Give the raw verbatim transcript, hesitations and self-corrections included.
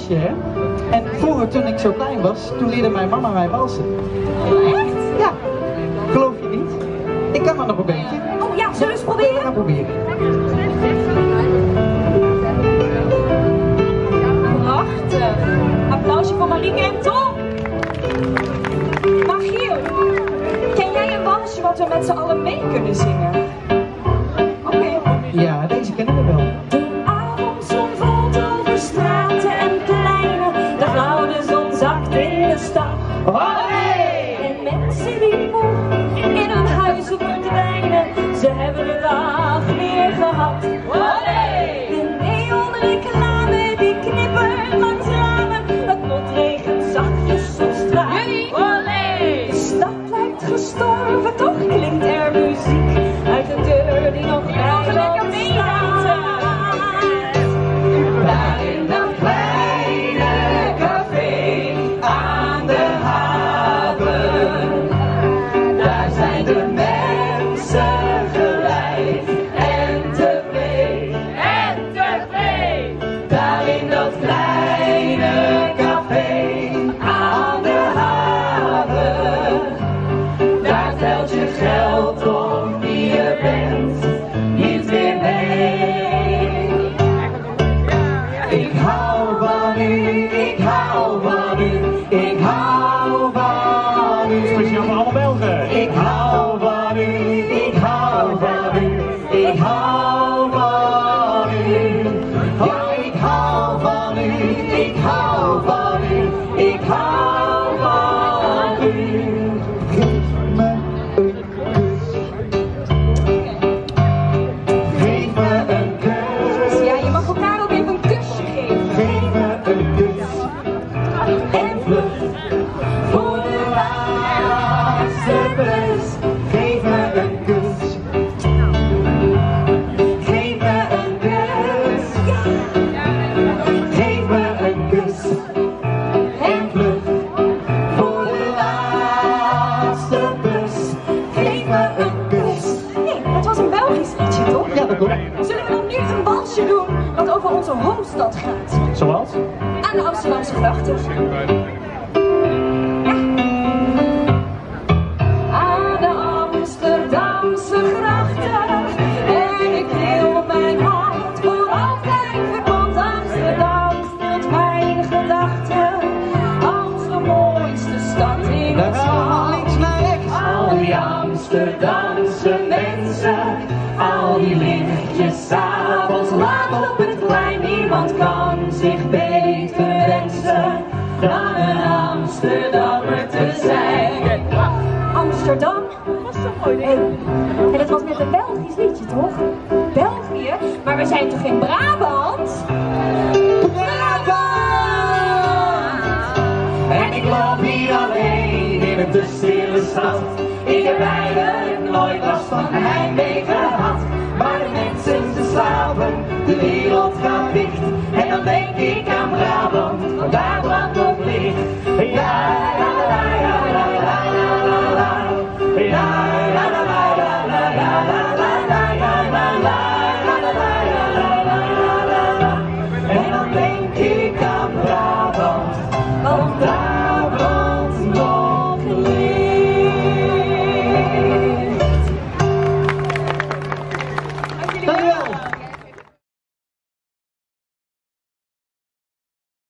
walsje, hè? En vroeger, toen ik zo klein was, toen leerde mijn mama mij walsen. Echt? Ja, geloof je niet? Ik kan dat nog een beetje. Oh ja, zullen we eens proberen? We gaan proberen. Prachtig. Applausje voor Marieke en Tom. Magiel, ken jij een walsje wat we met z'n allen mee kunnen zingen? Oké. Okay. Ja, deze kennen we wel. De avondzon valt over straten en pleinen. De gouden zon zakt in de stad. Olé! En mensen die moe in hun huizen verdwijnen. Ze hebben de dag weer gehad. Olé! De neonreclame die knippert langs ramen. Het motregent zachtjes op straat. Olé! De stad lijkt gestorven, toch klinkt er muziek uit een deur die nog lekker meegaat. Daar in dat kleine café aan de haven, daar zijn de mensen gelijk en tevreden, en tevreden. Daar in dat kleine café aan de haven, daar telt je geld op wie je bent, niet meer mee. Ik hou van u, ik hou van u, ik hou van u. Speciaal voor alle Belgen. Ik hou van u, ik hou van u, ik hou van u. Ja, ik hou van u, ik hou van u, ik hou van u. Geef me een kus. Geef me een kus. Ja, je mag elkaar ook even een kusje geven. Geef me een kus. En vlug voor de laatste bus. Geef me een kus. Geef me een kus. Geef me een kus. En vlug voor de laatste bus. Geef me een kus. Nee, het was een Belgisch liedje, toch? Ja, dat klopt. Zullen we dan nu een walsje doen wat over onze hoofdstad gaat? Zoals? Aan de Amsterdamse grachten. Aan de Amsterdamse grachten. En ik wil mijn hart voor altijd verpand. Amsterdam stelt mijn gedachten als de mooiste stad in Daar het gaan we land. links naar rechts. Al die Amsterdamse mensen, al die lichtjes 's avonds laat op het plein. Niemand kan zich beter wensen dan een Amsterdammer te zijn. Amsterdam was zo mooi. Hey, en het was net een Belgisch liedje, toch? België? Maar we zijn toch in Brabant? Brabant! En ik loop hier alleen in een te stille stad. Ik heb eigenlijk nooit last van heimwee gehad. Maar de mensen ze slapen, de wereld gaat dicht. En dan denk ik aan Brabant, want daar brandt